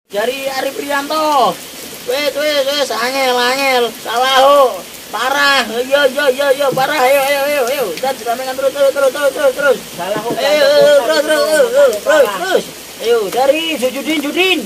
Dari Ari Priyanto. Wes, angel. Salah ho. Parah. Yo, parah. Ayo. Dan ramengan terus. Salah ho. Ayo, terus. Ayo, dari Judin.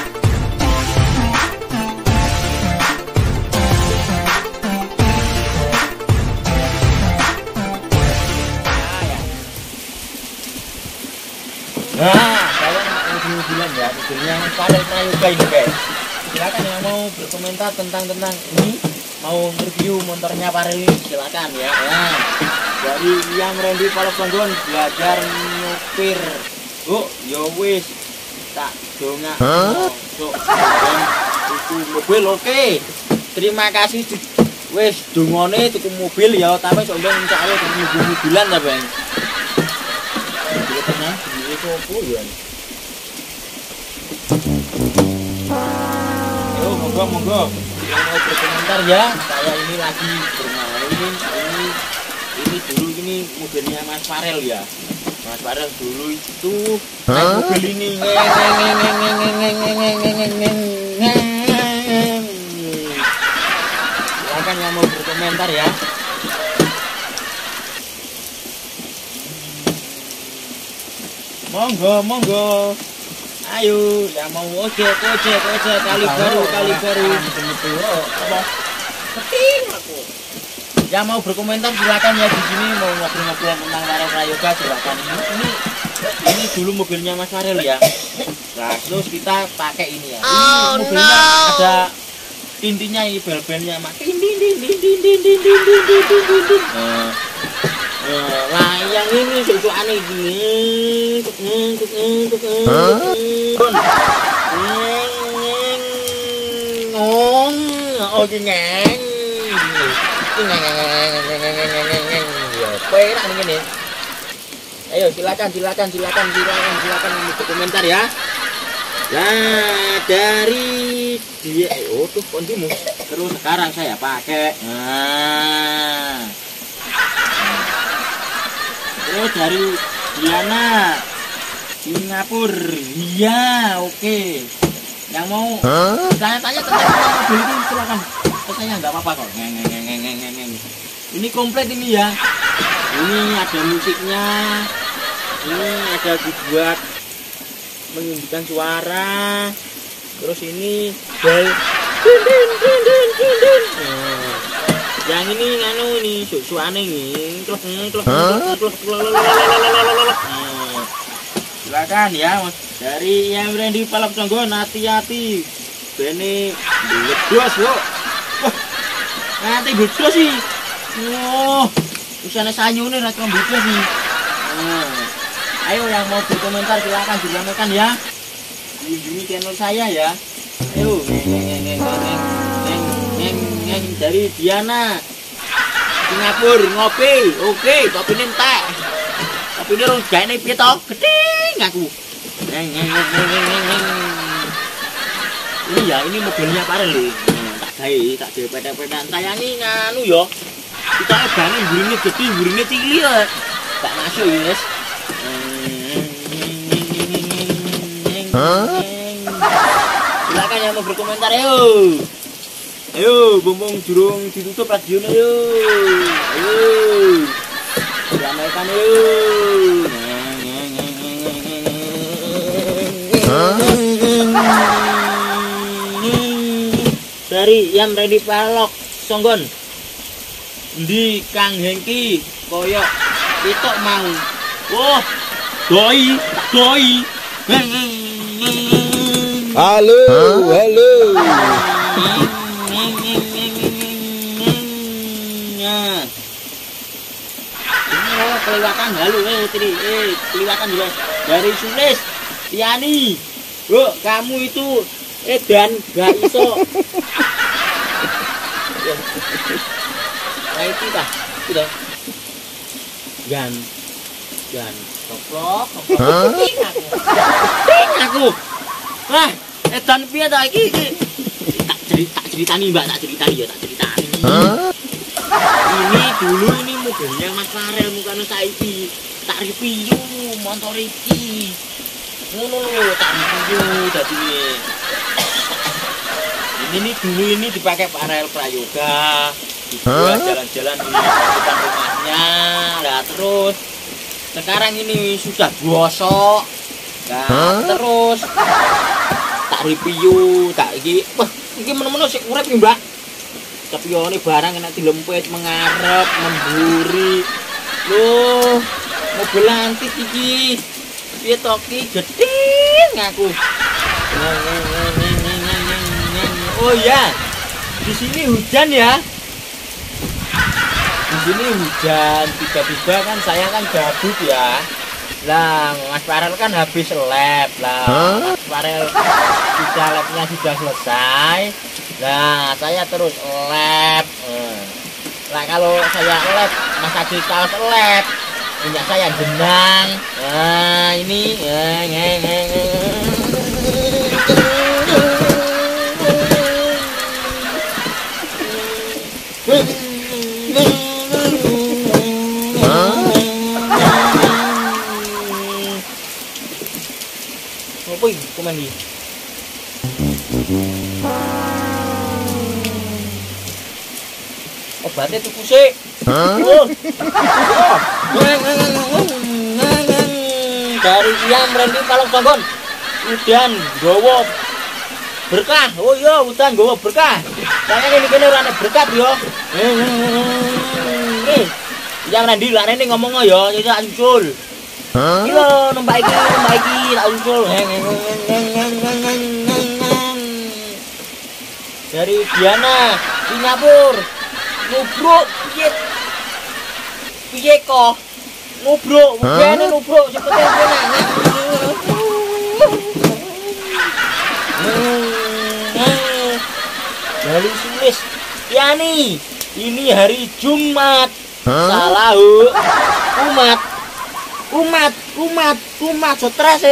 Nah, saya mau bilang ya, mobilnya Farel Prayoga ini guys. Silakan yang mau berkomentar tentang ini, mau review motornya Farel ini silakan ya. Nah, dari yang Randy Paloponggon belajar nyopir. Ya wis tak dongak. Tuku mobil oke. Terima kasih wis dongone tuku mobil ya, tapi sampeyan insya Allah tuku mobilan ta, Bang. Tenang, itu apa ya? Yo, monggo. Yang mau berkomentar ya, saya ini lagi bermain ini dulu ini mobilnya Mas Farel ya. Mas Farel dulu itu naik mobil ini. Silakan yang mau berkomentar ya. Monggo. Ayo, yang mau ojek kali baru. Apa? Penting aku. Yang mau berkomentar silakan ya di sini, mau ngobrol-ngobrol tentang Farel Prayoga silakan. Ini dulu mobilnya Mas Farel ya. Nah, terus kita pakai ini ya. Ini mobilnya ada tintinya ini bel-belnya mak. Nah, yang ini susu aneh gini. Oke ngeng. Perak ini. Ayo silakan komentar ya. Nah, dari dia tuh kontimu. Terus sekarang saya pakai. Nah. Terus dari Diana Singapura. Iya, oke. Yang mau tanya tentang mobil itu silakan. Saya nggak apa-apa kok. Ini komplit ini ya. Ini ada musiknya. Ini ada dibuat menunjukkan suara. Terus ini bel. Yang ini ini suane ini. Silakan ya, Mas. Dari yang Randy Paloponggon hati-hati. Bene bledos yo. Wah. Nanti bledos sih. Usane sanyune ra kok bledos sih. Ayo yang mau berkomentar silakan disampaikan ya. Kunjungi channel saya ya. Ayo. Dari Diana Singapura ngopi. Oke, kopi entek. Kopi ini regane piye to? Gedeng aku. Ini ya, ini mobilnya Farel lho. Tak gawe peda-pedan. Sayangi nganu ya. Kita regane mburine gede, mburine cilik ya. Tak masuk ya, Guys. Silakan yang mau berkomentar ayo, bumbung jurung ditutup radionya ayo. Ramaikan Dari yang Randy Paloponggon. Di Kang Hengki koyok ketok mau. Wah, doi. Halo. Kelewatan halo kelewatan juga dari Sulis Tiani. Kamu itu edan gak iso. Nah itu dah. Gan koplok. Aku. Wah, edan piye ta iki? Tak ceritani, Mbak, tak ceritani. Ini dulu ini mobilnya Mas Farel bukan saiki. Tak review motor iki. ngono lho tak review dadi ini dulu ini dipakai Pak Rael Prayoga dibuat jalan-jalan di depan rumahnya. Nah terus sekarang ini sudah gosok. Nah terus tak review tak iki wah iki men-men sik urip iki Mbak. Kepione barang enak dilempit mengarep memburi. Loh, mobil antik iki. Piye to ki gedhe ngaku. Oh ya, di sini hujan ya. Di sini hujan, tiba-tiba kan saya kan gabut ya. Lah, Mas Farel kan habis lab lah. Mas Farel labnya sudah selesai. Nah, saya terus lab. Lah kalau saya lab, Mas Adi kaos lab, punya saya jenang. Nah, ini apa ini? Komen ini. Obatnya tuku sih. Dari Iam Randy Palok Songgon. Udan gowo berkah. Oh iya, udan gowo berkah. Saya ini kene ora berkat yo. Iam Randy lak rene ngomong yo, ya ancul. Iki lho numpak iki tak usul. Dari Diana Singapura. Nubruk piye kok nubruk kene nubruk seperti kene dari Sulis Yani ini hari Jumat salah umat stres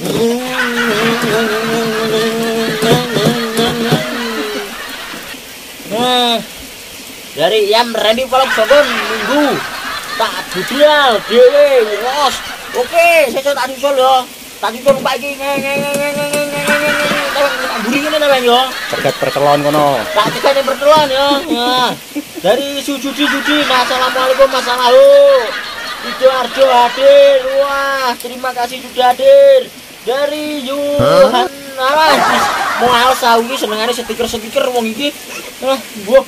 dari Iam Randy Palok Songgon minggu tak budal dhewe los. Oke, saya tak susul yo. Tak susul numpak iki mburi ngene ta Bang yo. Cegat pertelon kono. Tak cegat pertelon yo. Nah, dari Sujudi. Nah, assalamualaikum Mas Salahu. Sidoarjo hadir. Wah, terima kasih sudah hadir. Dari Yuhan mau sawi senengane stiker wong iki. Gua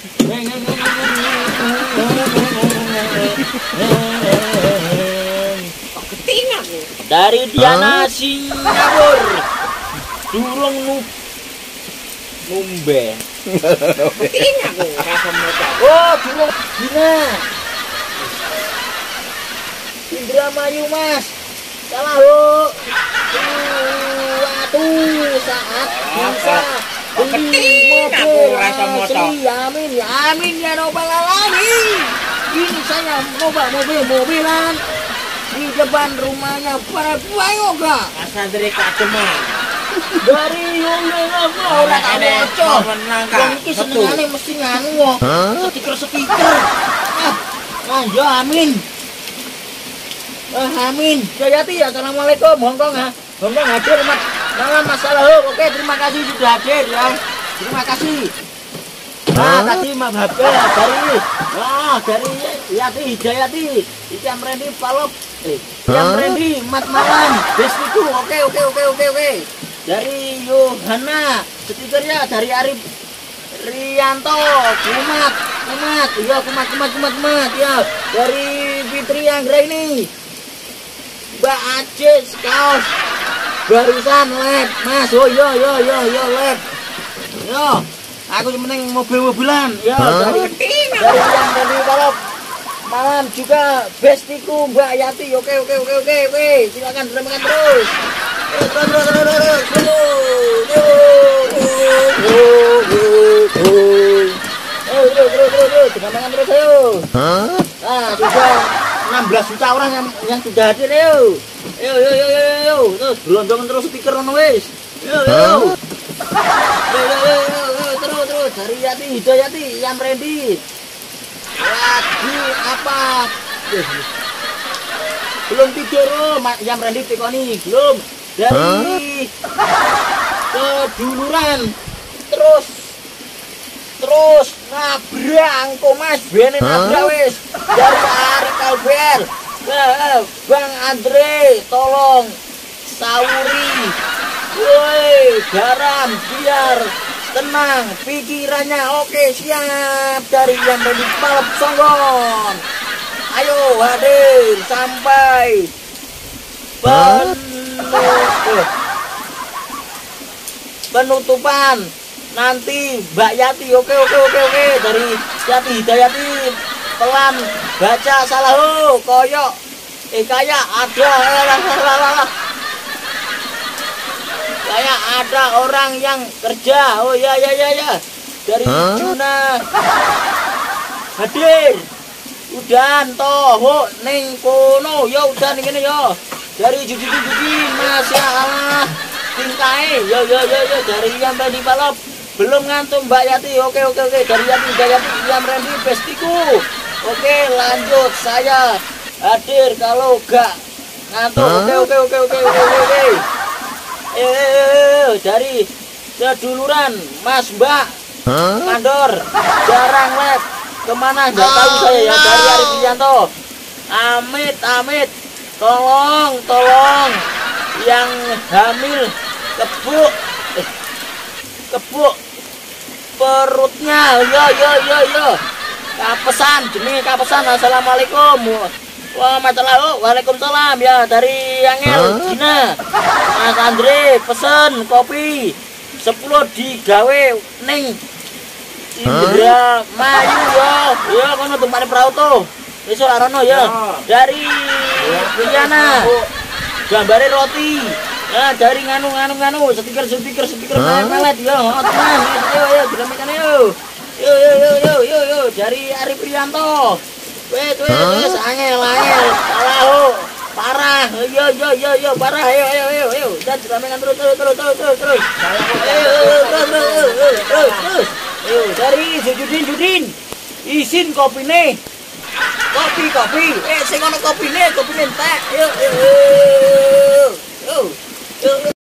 dari Diana Singapura durung numbe keting aku rasa motor. Oh durung Dina Indramayu Mas salah lo waduh saat bisa beli mobil asli. Amin ya robbal alamin. Ini saya coba mobilan di depan rumahnya para prayoga asal dari Kaceman dari orang bocor yang ini senengane mesti nganu stiker ya amin amin Jayati ya assalamualaikum Hongkong hadir malam masalah. Oke terima kasih sudah hadir ya terima kasih. Nah tadi Mak Babel dari Yati Hidayati Iam Randy Palok Iam Randy Mat Malam Bestiku. Oke dari Yohana stikernya dari Arif Rianto kumat iya kumat ya dari Fitri Anggraini Mbak Acis kaos barusan lab Mas. Oh yo lab yo aku meneng mobil-mobilan ya dari yang dari Palok Malam juga bestiku Mbak Yati. Oke silakan teruskan terus dengan terus ayo. Nah sudah 16 juta orang yang sudah hadir yo terus gelondongan terus speaker ono wis yo terus dari Yati Hidayati Iam Randy lagi apa belum tidur Iam Randy tekoni belum dari keduluran terus nabrang kok Mas bene nabrak wis dari Ari Kalber. Bang Andre tolong sawuri woi garam biar tenang pikirannya. Oke siap dari yang dari Palep Songgon. Ayo hadir sampai penutupan nanti Mbak Yati. Oke dari Yati Hidayati pelan baca salah koyok kayak ada orang yang kerja. Oh ya dari Juna hadir udan toh ning kono ya udan ngene ya dari Judi Masya Allah tingkai yo dari yang tadi balap belum ngantuk Mbak Yati. Oke dari Yati yang Randy Bestiku. Oke lanjut saya hadir kalau gak ngantuk. Oke dari keduluran Mas Mbak Mandor jarang lab kemana nggak tahu saya ya dari Ari Prianto. Amit tolong yang hamil kebuk perutnya yo kapesan jenenge kapesan. Assalamualaikum. Waalaikumsalam ya dari Angel Gina. Mas Andre pesen kopi 10 digawe ning Indra Mayu yo kono tumpane Prauto wis ora rono ya dari Riana gambare roti. Nah dari nganu stiker melet yo teman. Ayo diramaikan yo dari Ari Prianto. Wes angel salah parah. Yo parah. Ayo dan diramaikan terus. Ayo dari Judin izin kopine kopi sing ono kopine entek. Yo